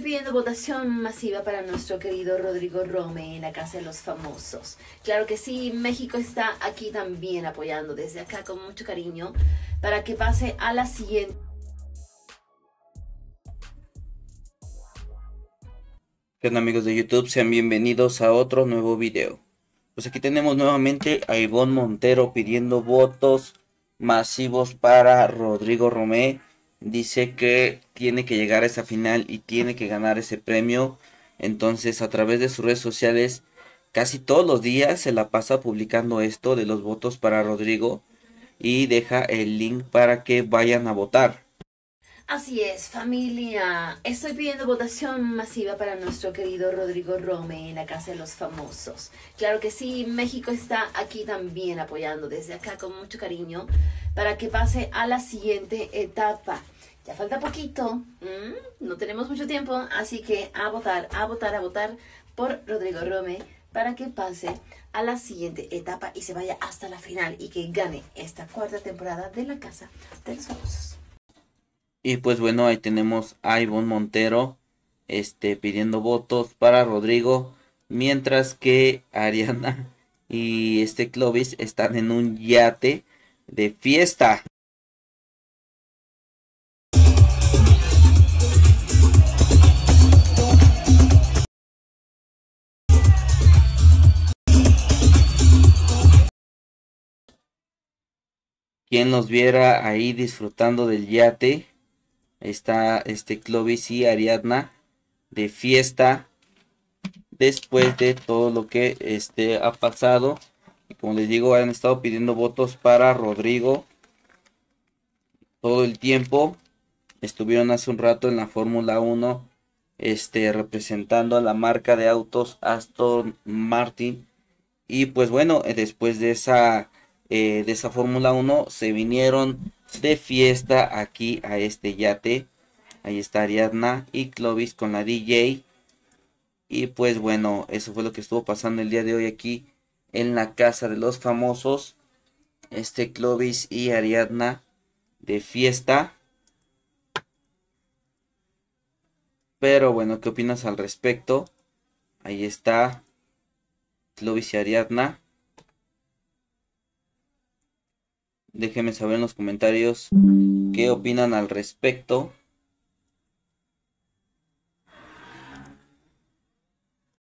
pidiendo votación masiva para nuestro querido Rodrigo Rome en la Casa de los Famosos. Claro que sí, México está aquí también apoyando desde acá con mucho cariño para que pase a la siguiente. ¿Qué onda, amigos de YouTube? Sean bienvenidos a otro nuevo video. Pues aquí tenemos nuevamente a Ivonne Montero pidiendo votos masivos para Rodrigo Romé. Dice que tiene que llegar a esa final y tiene que ganar ese premio. Entonces, a través de sus redes sociales, casi todos los días se la pasa publicando esto de los votos para Rodrigo y deja el link para que vayan a votar. Así es, familia. Estoy pidiendo votación masiva para nuestro querido Rodrigo Rome en la Casa de los Famosos. Claro que sí, México está aquí también apoyando desde acá con mucho cariño para que pase a la siguiente etapa. Ya falta poquito, no tenemos mucho tiempo, así que a votar, a votar, a votar por Rodrigo Rome para que pase a la siguiente etapa y se vaya hasta la final y que gane esta cuarta temporada de la Casa de los Famosos. Y pues bueno, ahí tenemos a Ivonne Montero pidiendo votos para Rodrigo, mientras que Ariana y Clovis están en un yate de fiesta. Quien los viera ahí disfrutando del yate, está Clovis y Ariadna de fiesta después de todo lo que ha pasado. Y como les digo, han estado pidiendo votos para Rodrigo todo el tiempo. Estuvieron hace un rato en la Fórmula 1 representando a la marca de autos Aston Martin. Y pues bueno, después de esa Fórmula 1 se vinieron de fiesta aquí a este yate. Ahí está Ariadna y Clovis con la DJ. Y pues bueno, eso fue lo que estuvo pasando el día de hoy aquí en la Casa de los Famosos. Clovis y Ariadna de fiesta. Pero bueno, ¿qué opinas al respecto? Ahí está Clovis y Ariadna. Déjenme saber en los comentarios qué opinan al respecto.